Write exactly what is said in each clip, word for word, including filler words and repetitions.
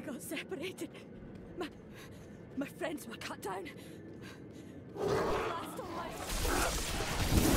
got separated. My, my friends were cut down. Last on life.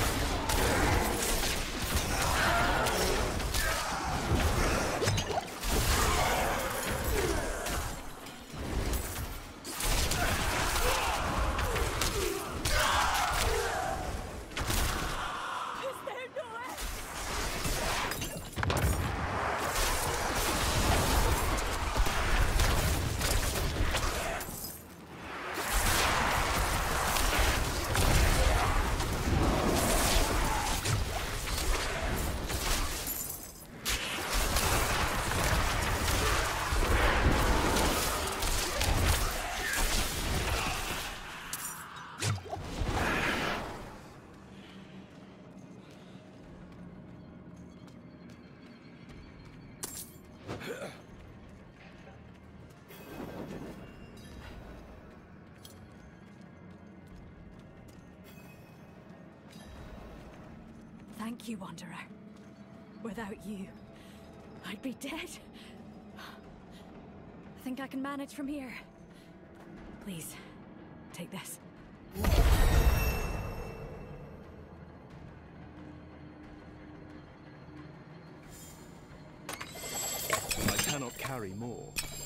Thank you, Wanderer. Without you, I'd be dead. I think I can manage from here. Please, take this. I cannot carry more.